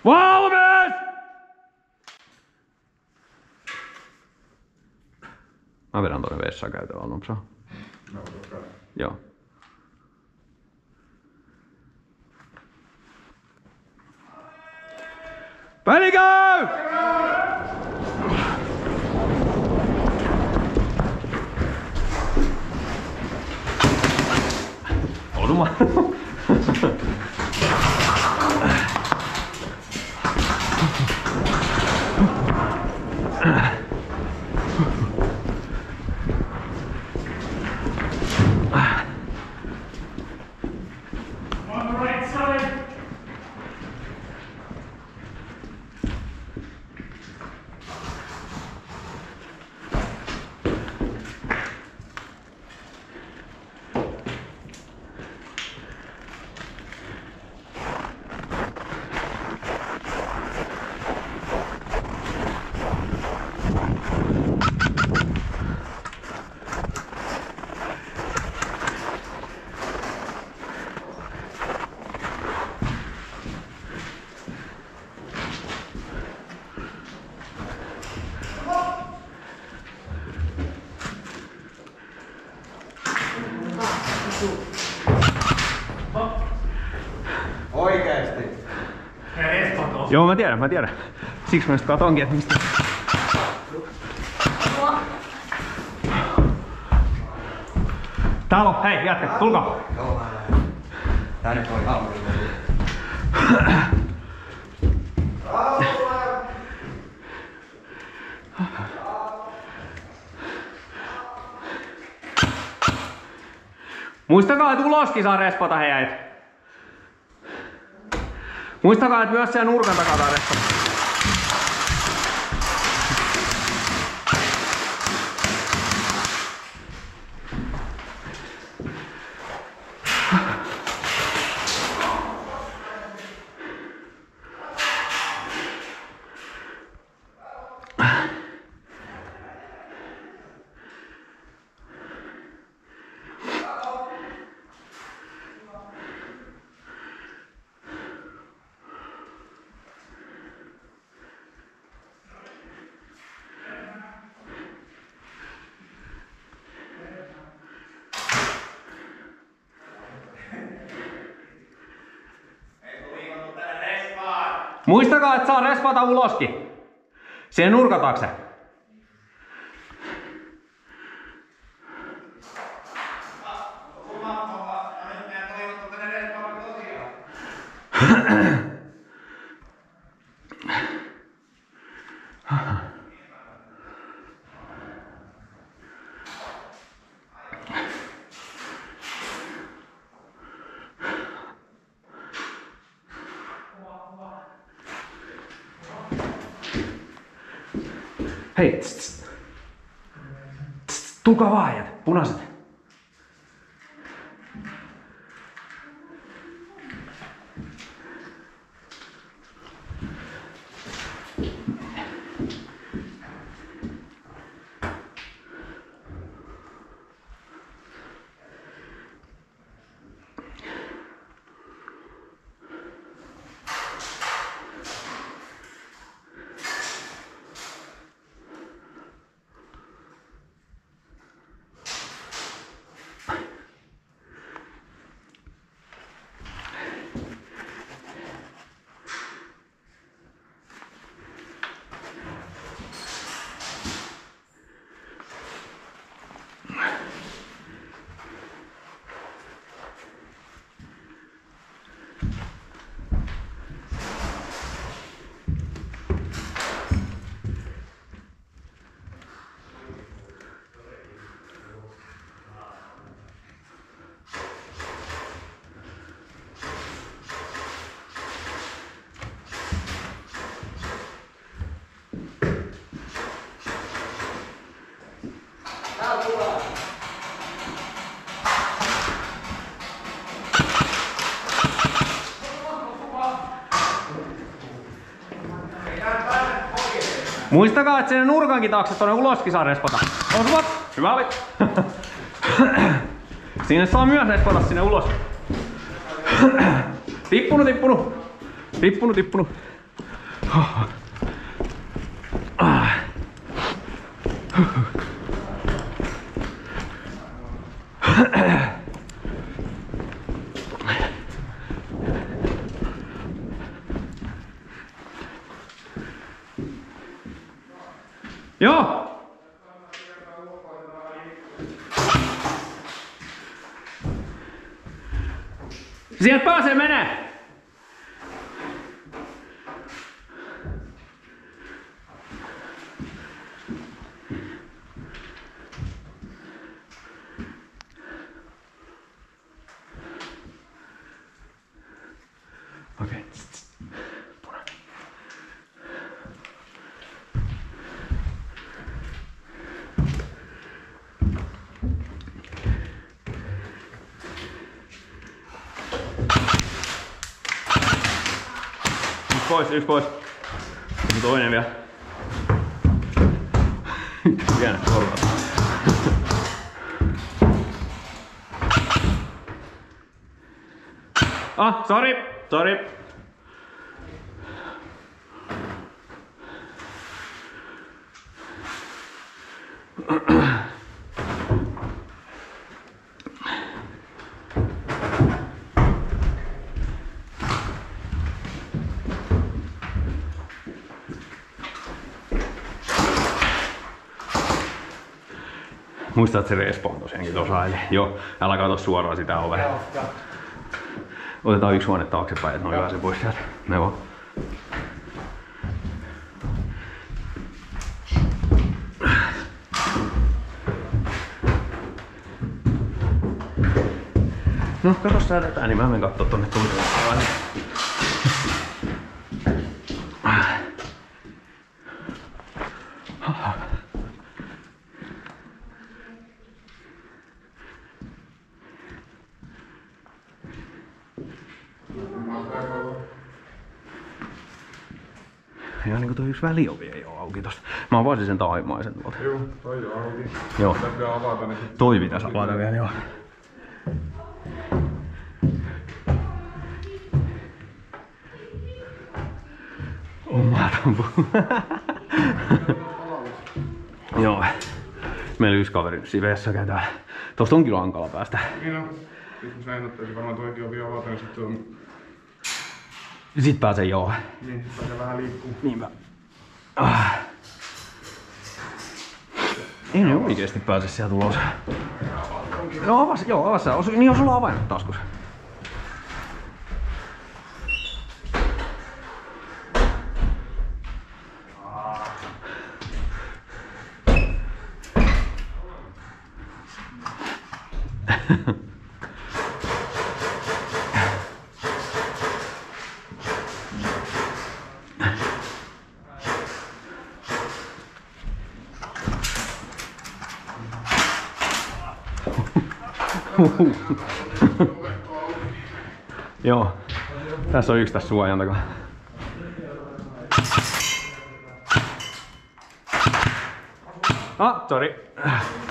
Valmis! Mä vedän tonne vessaan käytävällä nopsaa. Joo. Pänikö! Osuma. Oikeesti? Joo, mä tiedän. Siksi mä just katonkin, että mistä... Täällä on, hei jätkä, tulkaa! Joo, mä lähden. Tänne voi hammella. Muistakaa, että uloskin saa respata heitä. Muistakaa, että myös siellä nurkan takaa saa respata. Muistakaa, että saa respata uloskin. Siihen nurkan taakse. Hei, tulkaa vaan äijät, punaiset. Muistakaa, että sinne nurkankin taakse tuonne uloskin saa respata. Osuvat! Hyvä oli! Sinne saa myös respata sinne ulos. Tippunut. Joo! Sieltä pääsee menee! Okei. Punainen. Yksi pois. Toinen vielä. Pienä korvaus. Sorry. Muista, että se respawn tosiaankin tuossa eli joo, älä kato suoraan sitä ovea. Otetaan yksi huone taaksepäin, että noin pääsee pois sieltä. Joo. No, kato säädetään, niin mä menen kattoo tonne tuntemaan. Ja niinku toi yksi väliovi ei oo auki tosta. Mä avasin sen taimaisen tuolta. Joo, toi on auki. Joo. Pitää avata niin. Toi pitäis avata vielä, joo. Omatampu. Joo. Meillä yksi kaveri nyt siveessä käydään. Tosta on kyllä hankala päästä. Niin on. Jos mä ehdottaisin varmaan toikin ovi avata, niin sit on... Sit pääsee joo. Niin, sit pääsee vähän liikkuu. Niinpä. Ei ne oikeesti pääse sieltä ulos. Joo, avas sä. Niin on sulla avainnut taskussa. Joo, tässä on yksi tässä suojan takana. Sorry.